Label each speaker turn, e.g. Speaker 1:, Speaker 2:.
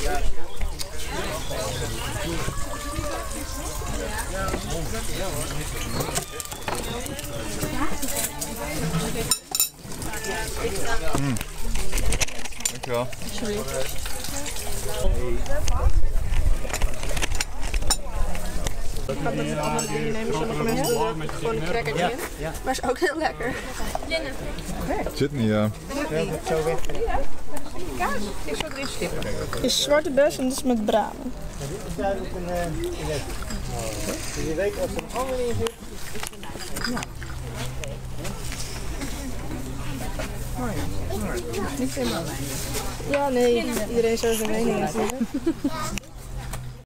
Speaker 1: Dankjewel.
Speaker 2: Ik ga met andere dingen nemen, sommige mensen doen er gewoon een crackertje in. Maar is ook heel lekker.
Speaker 1: Zit niet, ja.
Speaker 3: Zo weg.
Speaker 2: Kaas is zo erin stippen. Het is zwarte bes en dat is met bramen.
Speaker 3: Dit is duidelijk een les. Je weet als er een ander in zit.
Speaker 2: Niet helemaal. Ja, nee, iedereen zo zijn mening natuurlijk.